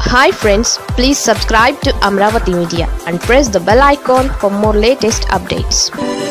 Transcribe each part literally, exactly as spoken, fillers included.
Hi friends, please subscribe to Amravati Media and press the bell icon for more latest updates.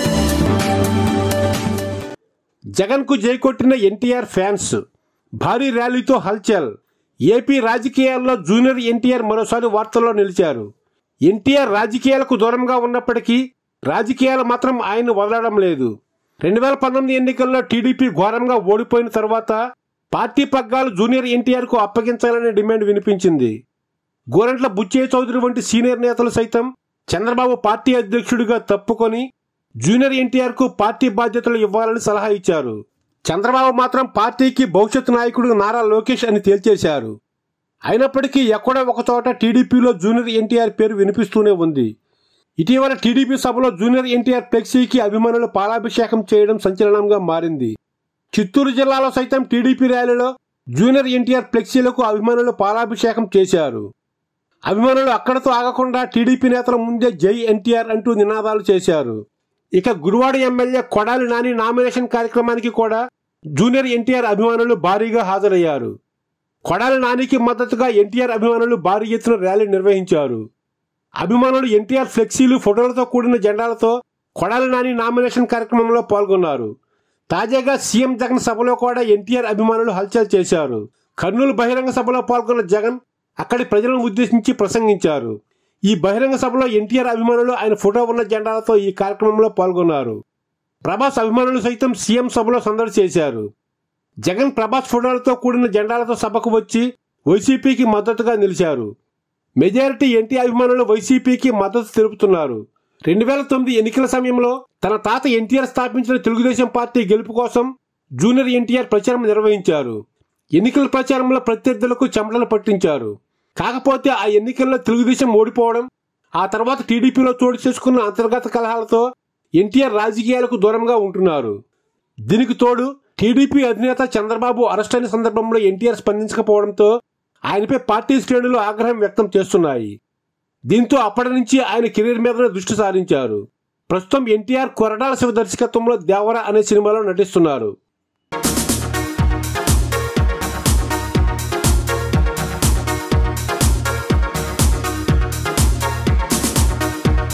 Jagan కు జై కొట్టిన NTR fans భారీ ర్యాలీతో హల్చల్. AP రాజకీయాల్లో జూనియర్ ఎన్టీఆర్ మరోసారి వార్తల్లో నిలిచారు. ఎన్టీఆర్ రాజకీయాలకు దూరంగా ఉన్నప్పటికీ రాజకీయాలు మాత్రం ఆయన వదలడం లేదు. రెండు వేల పంతొమ్మిది ఎన్నికల్లో టీడీపీ ఘోరంగా ఓడిపోయిన తర్వాత పార్టీ పగ్గాలు జూనియర్ ఎన్టీఆర్ కు అప్పగించాలనే డిమాండ్ వినిపించింది. గోరంట్ల బుచ్చయ్య చౌదరి వంటి సీనియర్ నేతలు సైతం చంద్రబాబు పార్టీ అధ్యక్షుడిగా తప్పుకొని జూనియర్ ఎన్టీఆర్ కు పార్టీ బాధ్యతలు ఇవ్వాలని సలహా ఇచ్చారు. చంద్రబాబు మాత్రం పార్టీకి భవిష్యత్ నాయకుడు నారా లోకేష్ అని తేల్చేశారు. అయినప్పటికీ ఎక్కడో ఒకచోట టీడీపీలో జూనియర్ ఎన్టీఆర్ పేరు వినిపిస్తూనే ఉంది. ఇటీవల టీడీపీ సభలో జూనియర్ ఎన్టీఆర్ ఫ్లెక్సీకి అభిమానులు పాలాభిషేకం చేయడం సంచలనంగా మారింది. చిత్తూరు జిల్లాలో సైతం టీడీపీ ర్యాలీలో జూనియర్ ఎన్టీఆర్ ఫ్లెక్సీలకు అభిమానులు పాలాభిషేకం చేశారు. అభిమానులు అక్కడతో ఆగకుండా టీడీపీ నేతల ముందే జై ఎన్టీఆర్ అంటూ నినాదాలు చేశారు. ఇక గురువాడ ఎమ్మెల్యే కొడాలి నాని నామినేషన్ కార్యక్రమానికి కూడా జూనియర్ ఎన్టీఆర్ అభిమానులు భారీగా హాజరయ్యారు. కొడాలి నానికి మద్దతుగా ఎన్టీఆర్ అభిమానులు భారీ ఎత్తున ర్యాలీ నిర్వహించారు. అభిమానులు ఎన్టీఆర్ ఫ్లెక్సీలు, ఫోటోలతో కూడిన జెండాలతో కొడాలి నాని నామినేషన్ కార్యక్రమంలో పాల్గొన్నారు. తాజాగా సీఎం జగన్ సభలో కూడా ఎన్టీఆర్ అభిమానులు హల్చల్ చేశారు. కర్నూలు బహిరంగ సభలో పాల్గొన్న జగన్ అక్కడి ప్రజలను ఉద్దేశించి ప్రసంగించారు. ఈ బహిరంగ సభలో ఎన్టీఆర్ అభిమానులు ఆయన ఫోటో ఉన్న జెండాలతో ఈ కార్యక్రమంలో పాల్గొన్నారు. ప్రభాస్ అభిమానులు సైతం సీఎం సభలో సందడి చేశారు. జగన్ ప్రభాస్ ఫోటోలతో కూడిన జెండాలతో సభకు వచ్చి వైసీపీకి మద్దతుగా నిలిచారు. మెజారిటీ ఎన్టీఆర్ అభిమానులు వైసీపీకి మద్దతు తెలుపుతున్నారు. రెండు వేల తొమ్మిది ఎన్నికల సమయంలో తన తాత ఎన్టీఆర్ స్థాపించిన తెలుగుదేశం పార్టీ గెలుపు కోసం జూనియర్ ఎన్టీఆర్ ప్రచారం నిర్వహించారు. ఎన్నికల ప్రచారంలో ప్రత్యర్థులకు చెమటలు పట్టించారు. కాకపోతే ఆ ఎన్నికల్లో తెలుగుదేశం ఓడిపోవడం, ఆ తర్వాత టీడీపీలో చోటు చేసుకున్న అంతర్గత కలహాలతో ఎన్టీఆర్ రాజకీయాలకు దూరంగా ఉంటున్నారు. దీనికి తోడు టీడీపీ అధినేత చంద్రబాబు అరెస్ట్ అయిన సందర్భంలో ఎన్టీఆర్ స్పందించకపోవడంతో ఆయనపై పార్టీ శ్రేణులు ఆగ్రహం వ్యక్తం చేస్తున్నాయి. దీంతో అప్పటి నుంచి ఆయన కెరీర్ మీదనే దృష్టి సారించారు. ప్రస్తుతం ఎన్టీఆర్ కొరటాల శివ దర్శకత్వంలో దేవర అనే సినిమాలో నటిస్తున్నారు.